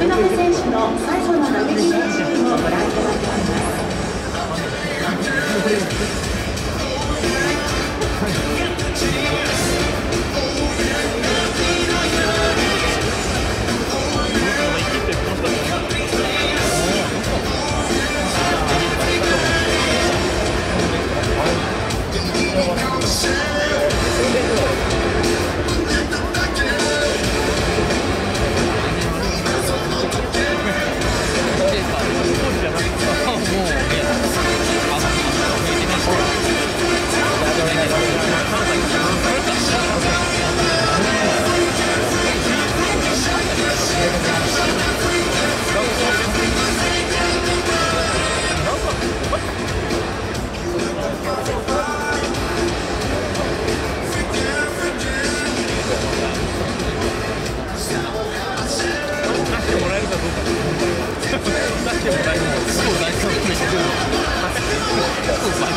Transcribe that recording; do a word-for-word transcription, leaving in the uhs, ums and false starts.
渡辺選手の最後の打撃練習をご覧いただいています。 出してもらえるのすごい大事なことにしてくるの。